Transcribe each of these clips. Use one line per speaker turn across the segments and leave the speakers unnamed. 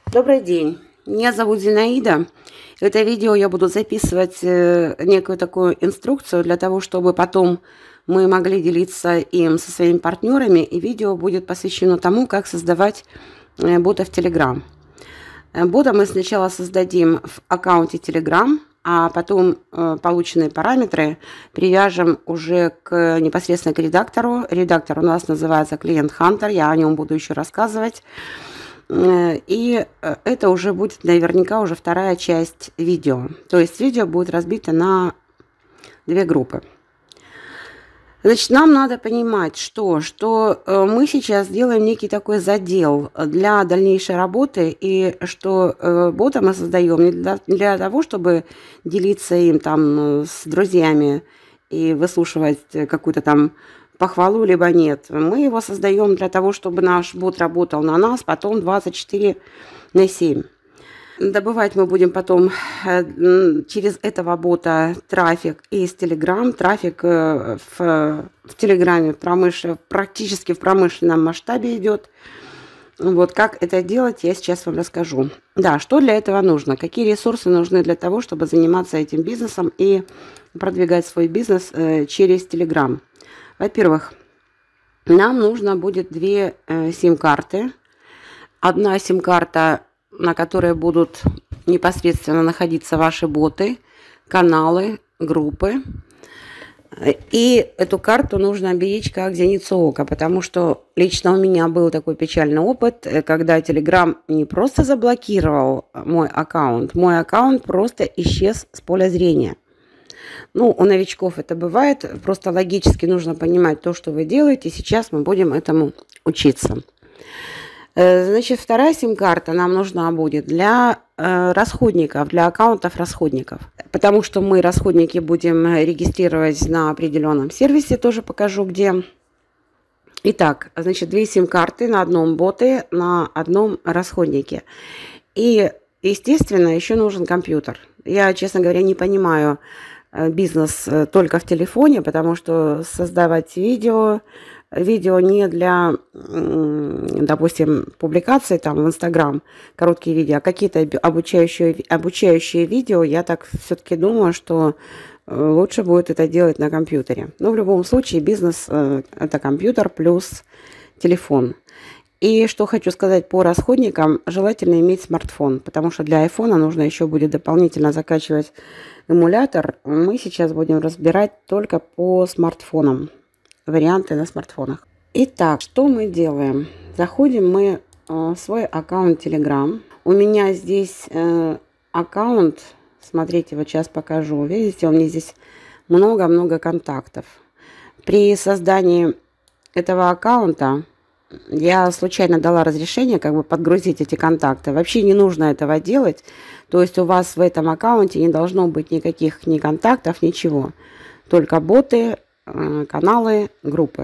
Добрый день, меня зовут Зинаида. Это видео я буду записывать некую такую инструкцию для того, чтобы потом мы могли делиться им со своими партнерами. И видео будет посвящено тому, как создавать бота в Telegram. Бота мы сначала создадим в аккаунте Telegram, а потом полученные параметры привяжем уже непосредственно к редактору. Редактор у нас называется Client Hunter, я о нем буду еще рассказывать. И это уже будет наверняка уже вторая часть видео. То есть видео будет разбито на две группы. Значит, нам надо понимать, что мы сейчас делаем некий такой задел для дальнейшей работы, и что бота мы создаем не для того, чтобы делиться им там с друзьями и выслушивать какую-то там похвалу, либо нет. Мы его создаем для того, чтобы наш бот работал на нас потом 24/7. Добывать мы будем потом через этого бота трафик из Telegram, трафик в Телеграме практически в промышленном масштабе идет. Вот как это делать, я сейчас вам расскажу. Да, что для этого нужно, какие ресурсы нужны для того, чтобы заниматься этим бизнесом и продвигать свой бизнес через Telegram. Во-первых, нам нужно будет две сим-карты. Одна сим-карта, на которой будут непосредственно находиться ваши боты, каналы, группы. И эту карту нужно беречь как зеницу ока, потому что лично у меня был такой печальный опыт, когда Telegram не просто заблокировал мой аккаунт просто исчез с поля зрения. Ну, у новичков это бывает, просто логически нужно понимать то, что вы делаете. Сейчас мы будем этому учиться. Значит, вторая сим-карта нам нужна будет для расходников, для аккаунтов расходников. Потому что мы расходники будем регистрировать на определенном сервисе, тоже покажу где. Итак, значит, две сим-карты на одном боте, на одном расходнике. И, естественно, еще нужен компьютер. Я, честно говоря, не понимаю бизнес только в телефоне, потому что создавать видео не для, допустим, публикации там в Инстаграм, короткие видео, а какие-то обучающие видео, я так все-таки думаю, что лучше будет это делать на компьютере. Но в любом случае бизнес это компьютер плюс телефон. И что хочу сказать по расходникам, желательно иметь смартфон, потому что для айфона нужно еще будет дополнительно закачивать эмулятор. Мы сейчас будем разбирать только по смартфонам, варианты на смартфонах. Итак, что мы делаем? Заходим мы в свой аккаунт Telegram. У меня здесь аккаунт, смотрите, вот сейчас покажу. Видите, у меня здесь много-много контактов. При создании этого аккаунта я случайно дала разрешение как бы подгрузить эти контакты. Вообще не нужно этого делать. То есть у вас в этом аккаунте не должно быть никаких ни контактов, ничего. Только боты, каналы, группы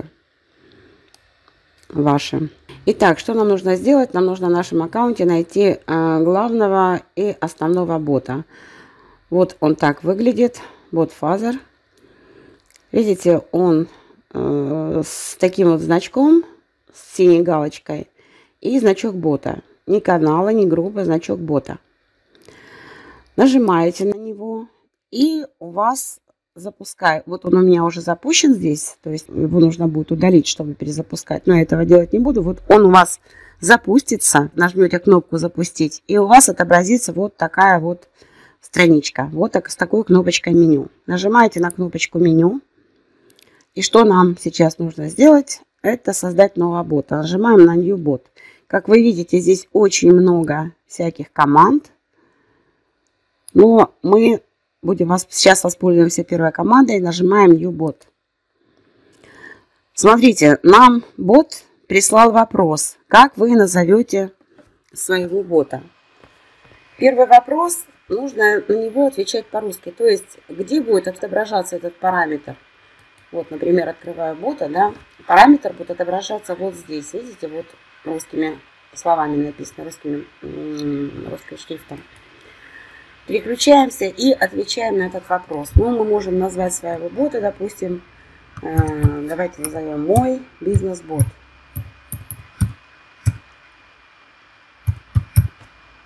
ваши. Итак, что нам нужно сделать? Нам нужно в нашем аккаунте найти главного и основного бота. Вот он так выглядит. Бот Фазер. Видите, он с таким вот значком, с синей галочкой, и значок бота. Ни канала, ни группы, значок бота. Нажимаете на него, и у вас запускает. Вот он у меня уже запущен здесь, то есть его нужно будет удалить, чтобы перезапускать. Но я этого делать не буду. Вот он у вас запустится, нажмете кнопку «Запустить», и у вас отобразится вот такая вот страничка. Вот так, с такой кнопочкой меню. Нажимаете на кнопочку меню. И что нам сейчас нужно сделать? Это создать нового бота. Нажимаем на New Bot. Как вы видите, здесь очень много всяких команд. Но мы сейчас воспользуемся первой командой и нажимаем New Bot. Смотрите, нам бот прислал вопрос. Как вы назовете своего бота? Первый вопрос, нужно на него отвечать по-русски. То есть, где будет отображаться этот параметр? Вот, например, открываю бота, да, параметр будет отображаться вот здесь, видите, вот русскими словами написано, русским шрифтом. Переключаемся и отвечаем на этот вопрос. Ну, мы можем назвать своего бота, допустим, давайте назовем мой бизнес-бот.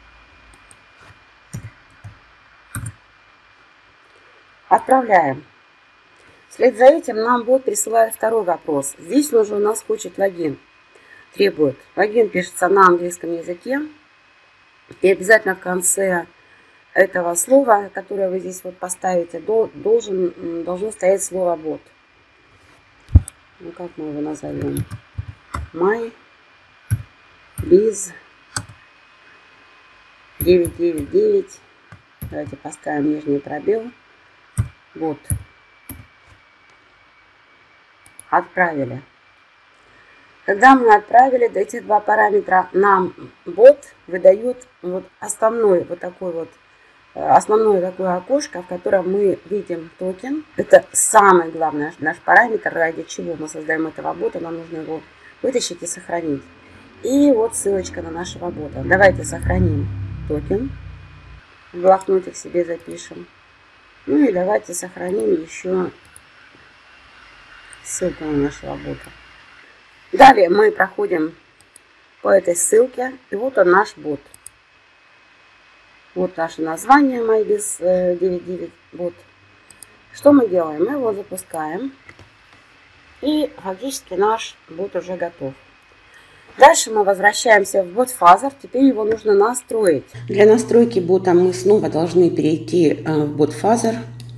Отправляем. Вслед за этим нам бот присылает второй вопрос. Здесь уже у нас хочет логин. Требует. Логин пишется на английском языке. И обязательно в конце этого слова, которое вы здесь вот поставите, должно стоять слово бот. Ну как мы его назовем? My Biz 999. Давайте поставим нижний пробел. Вот. Отправили. Когда мы отправили, эти два параметра, нам бот выдает вот основное такое окошко, в котором мы видим токен. Это самый главный наш параметр, ради чего мы создаем этого бота. Нам нужно его вытащить и сохранить. И вот ссылочка на нашего бота. Давайте сохраним токен. В блокнотик себе запишем. Ну и давайте сохраним еще ссылку на нашего бота. Далее мы проходим по этой ссылке. И вот он, наш бот. Вот наше название MyBiz 99 бот. Что мы делаем? Мы его запускаем. И фактически наш бот уже готов. Дальше мы возвращаемся в BotFuzzer. Теперь его нужно настроить. Для настройки бота мы снова должны перейти в BotFuzzer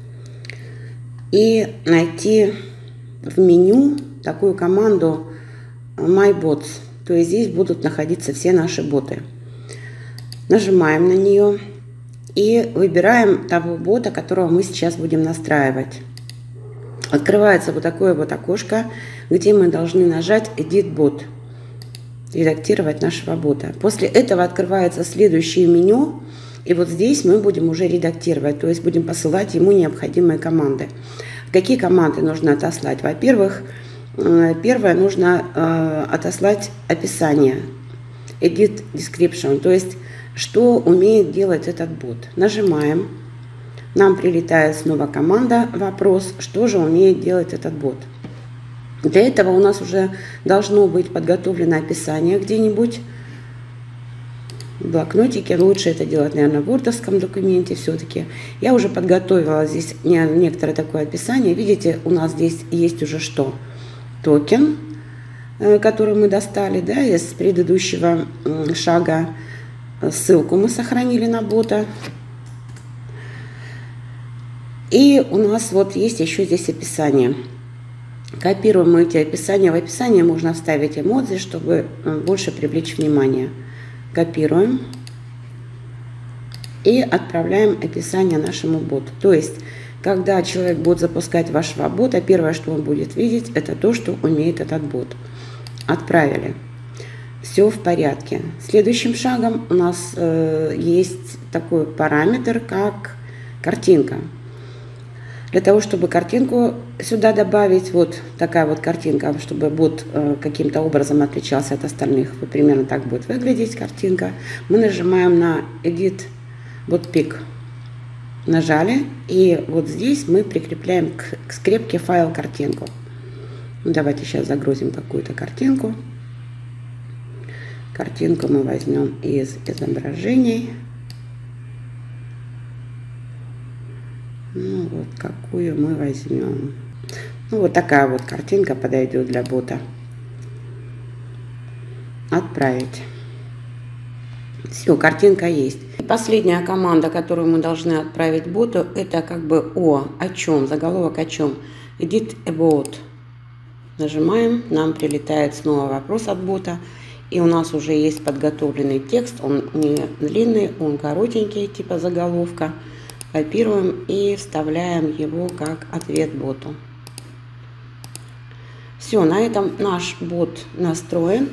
и найти в меню такую команду MyBots. То есть здесь будут находиться все наши боты. Нажимаем на нее и выбираем того бота, которого мы сейчас будем настраивать. Открывается вот такое вот окошко, где мы должны нажать Edit Bot. Редактировать нашего бота. После этого открывается следующее меню, и вот здесь мы будем уже редактировать, то есть будем посылать ему необходимые команды. Какие команды нужно отослать? Во-первых, первое, нужно отослать описание, Edit Description, то есть что умеет делать этот бот. Нажимаем, нам прилетает снова команда, вопрос, что же умеет делать этот бот. Для этого у нас уже должно быть подготовлено описание где-нибудь в блокнотике. Лучше это делать, наверное, в вордовском документе все-таки. Я уже подготовила здесь некоторое такое описание. Видите, у нас здесь есть уже что? Токен, который мы достали, да, из предыдущего шага. Ссылку мы сохранили на бота. И у нас вот есть еще здесь описание. Копируем эти описания. В описание можно вставить эмодзи, чтобы больше привлечь внимание. Копируем и отправляем описание нашему боту. То есть, когда человек будет запускать вашего бота, первое, что он будет видеть, это то, что умеет этот бот. Отправили. Все в порядке. Следующим шагом у нас есть такой параметр, как картинка. Для того, чтобы картинку сюда добавить, вот такая вот картинка, чтобы бот каким-то образом отличался от остальных, вот примерно так будет выглядеть картинка, мы нажимаем на Edit Bot Pic. Нажали, и вот здесь мы прикрепляем к скрепке файл картинку. Ну, давайте сейчас загрузим какую-то картинку. Картинку мы возьмем из изображений. Ну, вот какую мы возьмем. Ну, вот такая вот картинка подойдет для бота. Отправить. Все, картинка есть. И последняя команда, которую мы должны отправить боту, это как бы о чем, заголовок о чем. Edit About. Нажимаем, нам прилетает снова вопрос от бота. И у нас уже есть подготовленный текст. Он не длинный, он коротенький, типа заголовка. Копируем и вставляем его как ответ боту. Все, на этом наш бот настроен.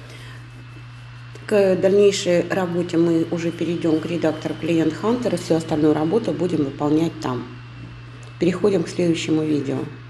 К дальнейшей работе мы уже перейдем к редактору Client Hunter, и всю остальную работу будем выполнять там. Переходим к следующему видео.